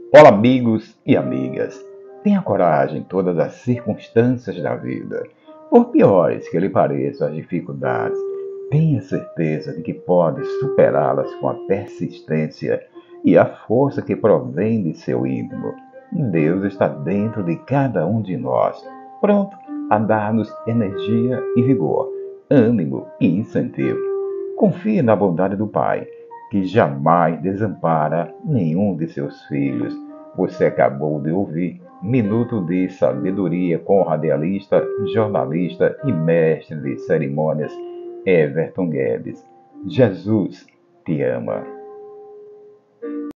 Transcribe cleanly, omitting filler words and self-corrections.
Olá, amigos e amigas. Tenha coragem em todas as circunstâncias da vida. Por piores que lhe pareçam as dificuldades, tenha certeza de que pode superá-las com a persistência e a força que provém de seu íntimo. Deus está dentro de cada um de nós, pronto a dar-nos energia e vigor, ânimo e incentivo. Confie na bondade do Pai, que jamais desampara nenhum de seus filhos. Você acabou de ouvir Minuto de Sabedoria com o radialista, jornalista e mestre de cerimônias Everton Guedes. Jesus te ama.